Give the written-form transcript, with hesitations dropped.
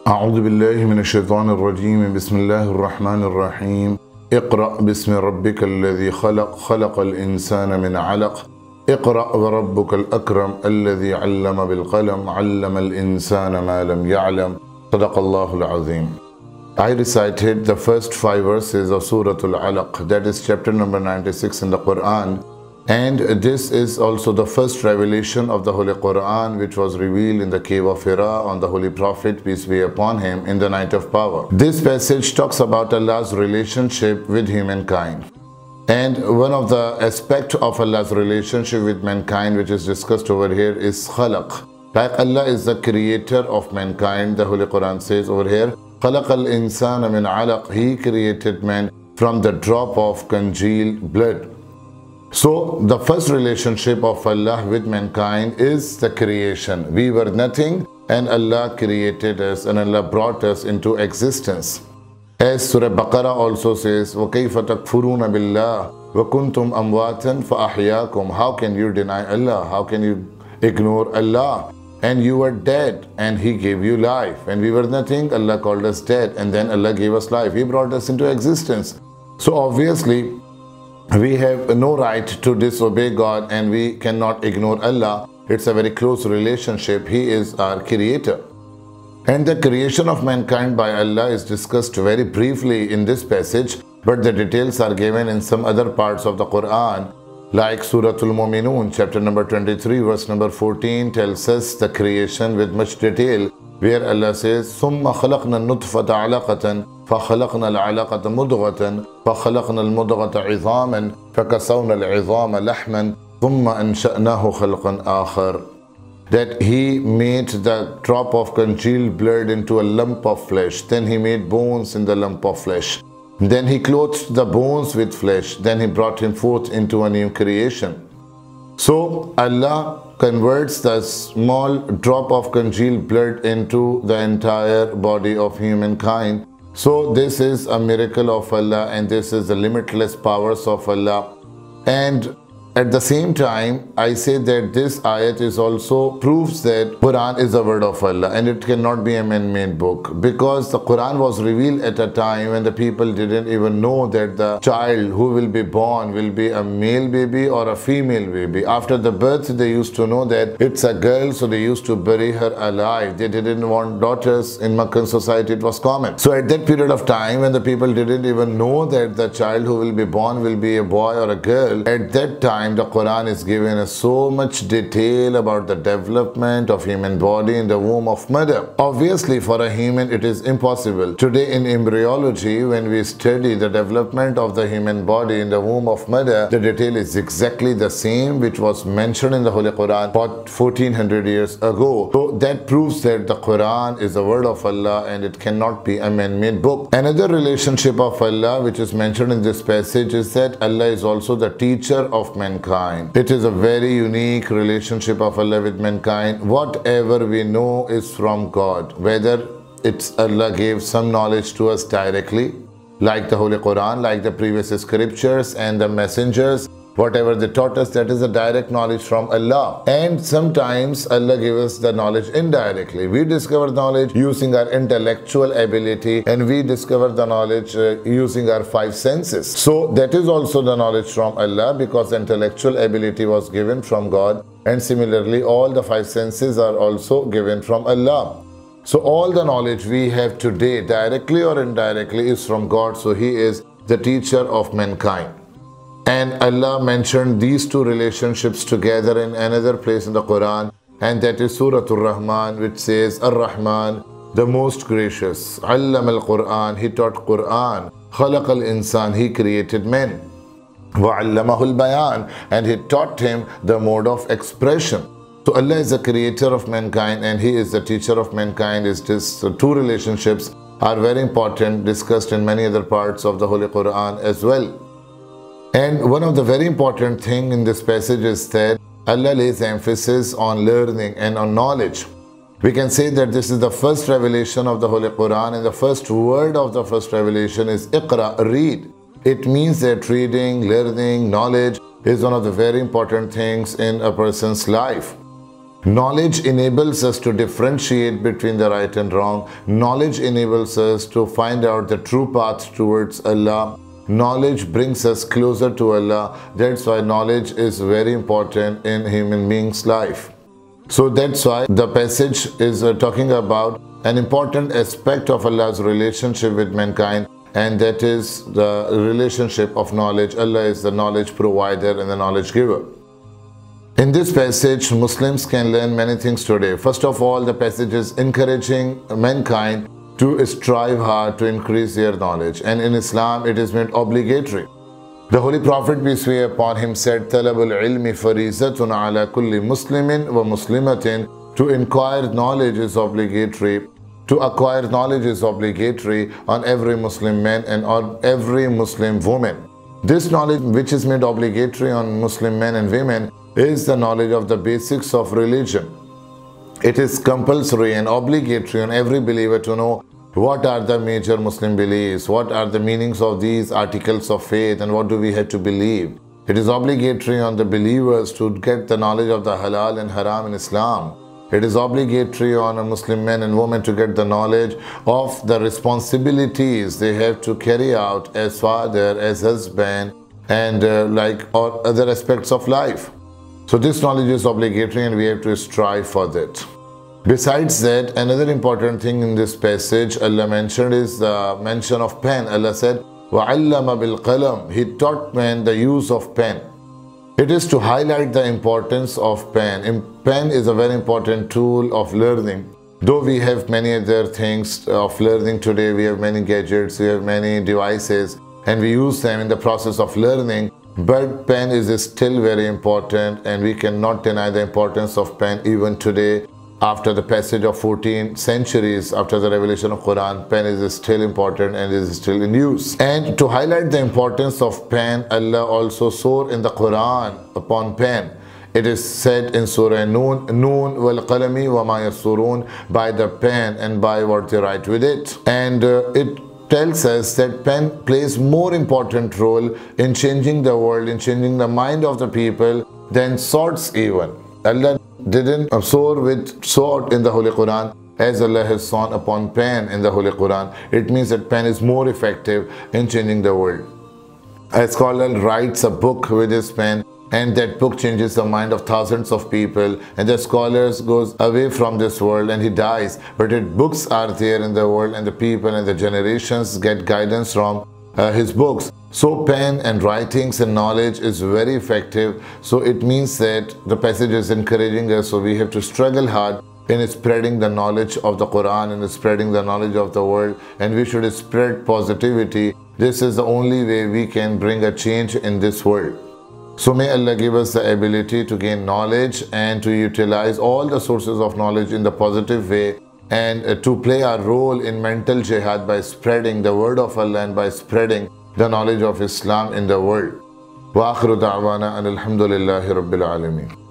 أعوذ بالله من الشيطان الرجيم بسم الله الرحمن الرحيم اقرأ باسم ربك الذي خلق خلق الإنسان من علق اقرأ وربك الأكرم الذي علم بالقلم علم الإنسان ما لم يعلم صدق الله العظيم. I recited the first 5 verses of Surah E Alaq, that is chapter number 96 in the Quran. And this is also the first revelation of the Holy Quran, which was revealed in the cave of Hira on the Holy Prophet, peace be upon him, in the night of power. This passage talks about Allah's relationship with humankind. And one of the aspects of Allah's relationship with mankind which is discussed over here is khalaq. Like Allah is the creator of mankind, the Holy Quran says over here, خَلَقَ الْإِنسَانَ مِنْ عَلَقٍ. He created man from the drop of congealed blood. So the first relationship of Allah with mankind is the creation. We were nothing and Allah created us and Allah brought us into existence. As Surah Baqarah also says, وَكَيْفَ تَكْفُرُونَ بِاللَّهِ وَكُنْتُمْ أَمْوَاتًا فَأَحْيَاكُمْ. How can you deny Allah? How can you ignore Allah? And you were dead and He gave you life. And we were nothing, Allah called us dead, and then Allah gave us life. He brought us into existence. So obviously, we have no right to disobey God and we cannot ignore Allah. It's a very close relationship. He is our creator. And the creation of mankind by Allah is discussed very briefly in this passage, but the details are given in some other parts of the Quran, like Surah Al-Mu'minun, chapter number 23, verse number 14 tells us the creation with much detail, where Allah says, ثُمَّ خَلَقْنَا النُّطْفَةَ عَلَقَةً فَخَلَقْنَا الْعَلَقَةَ مُضْغَةً فَخَلَقْنَا الْمُضْغَةَ عِظَامًا فَكَسَوْنَا الْعِظَامَ لَحْمًا ثُمَّ أَنشَأْنَاهُ خَلْقًا آخَرَ. That He made the drop of congealed blood into a lump of flesh. Then He made bones in the lump of flesh. Then He clothed the bones with flesh. Then He brought him forth into a new creation. So Allah converts the small drop of congealed blood into the entire body of humankind. So this is a miracle of Allah and this is the limitless powers of Allah. And at the same time, I say that this ayat is also proves that Quran is the word of Allah and it cannot be a man-made book, because the Quran was revealed at a time when the people didn't even know that the child who will be born will be a male baby or a female baby. After the birth, they used to know that it's a girl, so they used to bury her alive. They didn't want daughters. In Meccan society, it was common. So at that period of time, when the people didn't even know that the child who will be born will be a boy or a girl, at that time, the Quran is giving us so much detail about the development of human body in the womb of mother. Obviously, for a human, it is impossible. Today in embryology, when we study the development of the human body in the womb of mother, the detail is exactly the same which was mentioned in the Holy Quran 1400 years ago. So that proves that the Quran is the word of Allah and it cannot be a man-made book. Another relationship of Allah which is mentioned in this passage is that Allah is also the teacher of mankind. It is a very unique relationship of Allah with mankind. Whatever we know is from God. Whether it's Allah gave some knowledge to us directly, like the Holy Quran, like the previous scriptures and the messengers, whatever they taught us, that is a direct knowledge from Allah. And sometimes Allah gives us the knowledge indirectly. We discover knowledge using our intellectual ability and we discover the knowledge using our 5 senses. So that is also the knowledge from Allah, because the intellectual ability was given from God, and similarly all the 5 senses are also given from Allah. So all the knowledge we have today, directly or indirectly, is from God. So He is the teacher of mankind. And Allah mentioned these two relationships together in another place in the Quran, and that is Surah Ar-Rahman, which says, Ar-Rahman, the most gracious, Allama al-Quran, He taught Quran, Khalaq al-Insan, He created men, Wa'allamahu al-Bayan, and He taught him the mode of expression. So Allah is the creator of mankind and He is the teacher of mankind. These two relationships are very important, discussed in many other parts of the Holy Quran as well. And one of the very important thing in this passage is that Allah lays emphasis on learning and on knowledge. We can say that this is the first revelation of the Holy Quran, and the first word of the first revelation is Iqra, read. It means that reading, learning, knowledge is one of the very important things in a person's life. Knowledge enables us to differentiate between the right and wrong. Knowledge enables us to find out the true path towards Allah. Knowledge brings us closer to Allah. That's why knowledge is very important in human being's life. So that's why the passage is talking about an important aspect of Allah's relationship with mankind, and that is the relationship of knowledge. Allah is the knowledge provider and the knowledge giver. In this passage, Muslims can learn many things today. First of all, the passage is encouraging mankind to strive hard to increase their knowledge, and in Islam it is made obligatory. The Holy Prophet, peace be upon him, said, "Talabul ilmi farizatun ala kulli muslimin wa muslimatin." To inquire knowledge is obligatory. To acquire knowledge is obligatory on every Muslim man and on every Muslim woman. This knowledge, which is made obligatory on Muslim men and women, is the knowledge of the basics of religion. It is compulsory and obligatory on every believer to know what are the major Muslim beliefs, what are the meanings of these articles of faith, and what do we have to believe. It is obligatory on the believers to get the knowledge of the halal and haram in Islam. It is obligatory on a Muslim men and women to get the knowledge of the responsibilities they have to carry out as father, as husband, and or other aspects of life. So this knowledge is obligatory and we have to strive for that. Besides that, another important thing in this passage Allah mentioned is the mention of pen. Allah said, وَعَلَّمَ بِالْقَلَمِ. He taught man the use of pen. It is to highlight the importance of pen. Pen is a very important tool of learning. Though we have many other things of learning today, we have many gadgets, we have many devices, and we use them in the process of learning. But pen is still very important, and we cannot deny the importance of pen even today. After the passage of 14 centuries after the revelation of Quran, pen is still important and is still in use. And to highlight the importance of pen, Allah also swore in the Quran upon pen. It is said in Surah Noon wal qalami wa ma yasurun, by the pen and by what they write with it. And it tells us that pen plays more important role in changing the world, in changing the mind of the people than swords even. Allah didn't soar with sword in the Holy Quran as Allah has sworn upon pen in the Holy Quran. It means that pen is more effective in changing the world. A scholar writes a book with his pen, and that book changes the mind of thousands of people, and the scholar goes away from this world and he dies, but his books are there in the world, and the people and the generations get guidance from his books. So pen and writings and knowledge is very effective. So it means that the passage is encouraging us, so we have to struggle hard in spreading the knowledge of the Quran and spreading the knowledge of the world, and we should spread positivity. This is the only way we can bring a change in this world. So may Allah give us the ability to gain knowledge and to utilize all the sources of knowledge in the positive way, and to play our role in mental jihad by spreading the word of Allah and by spreading the knowledge of Islam in the world. Wa akhiru da'wana and alhamdulillahi rabbil alameen.